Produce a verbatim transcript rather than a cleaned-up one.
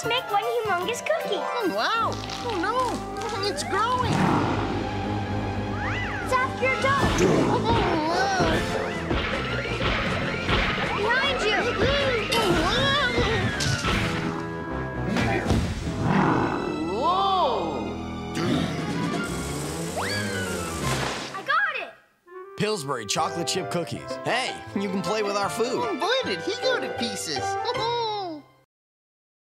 Let's make one humongous cookie. Oh, wow. Oh, no. It's growing. Zap your dough. Behind you. Whoa. I got it. Pillsbury chocolate chip cookies. Hey, you can play with our food. Oh, boy, did he go to pieces.